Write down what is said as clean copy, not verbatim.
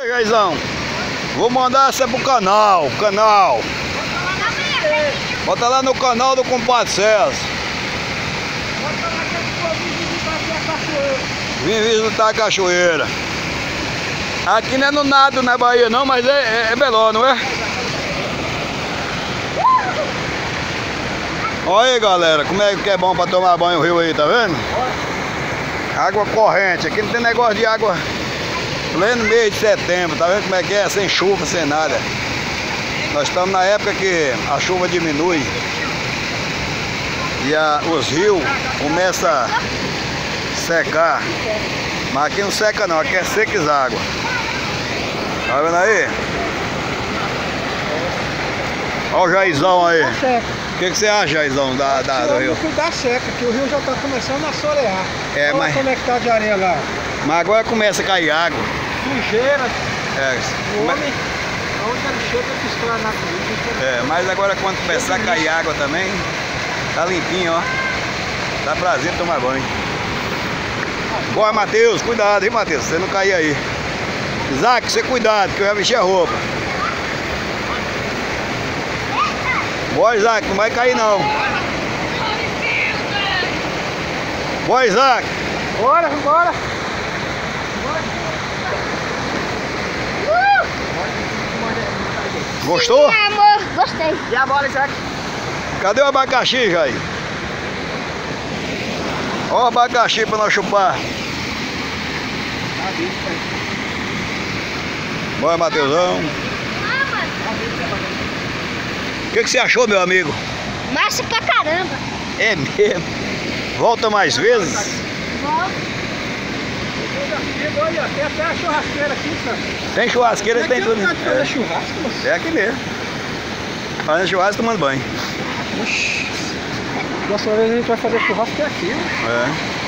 Jaizão, vou mandar essa pro canal. Bota lá no canal do compadre César. Bota lá que eu vou vir visitar aqui a cachoeira. Vim visitar a cachoeira. Aqui não é no nado na Bahia não, mas é Beló, não é? Olha aí, galera, como é que é bom pra tomar banho no rio aí, tá vendo? Água corrente, aqui não tem negócio de água. Pleno mês de setembro, tá vendo como é que é? Sem chuva, sem nada. Nós estamos na época que a chuva diminui e os rios começam a secar. Mas aqui não seca não, aqui é seca as águas. Tá vendo aí? Olha o Jaizão aí. Tá seca. O que você acha, Jaizão, do rio? Cuidar seca, que o rio já tá começando a sorear. É, olha mas... como é que tá de areia lá. Mas agora começa a cair água. Sujeira. O Mas... homem, onde ele chega, piscar na polícia. mas agora quando começar a cair água também, tá limpinho, ó. Dá prazer tomar banho. Bora, Matheus, cuidado, hein, Matheus, você não cair aí. Isaac, você cuidado, que eu já vestir a roupa. Bora, Isaac, não vai cair não. Bora, Isaac. Bora. Gostou? Sim, amor, gostei. E a bola, Isaac? Cadê o abacaxi, Jair? Ó o abacaxi pra nós chupar. Bora, Matheusão. O que você achou, meu amigo? Massa pra caramba. É mesmo. Volta mais vezes? Olha, tem até a churrasqueira aqui, sabe? Tem churrasqueira, tem tudo. É churrasco, moço. É aqui mesmo. Fazendo churrasco, tomando banho. Próxima vez a gente vai fazer churrasco aqui, né? É.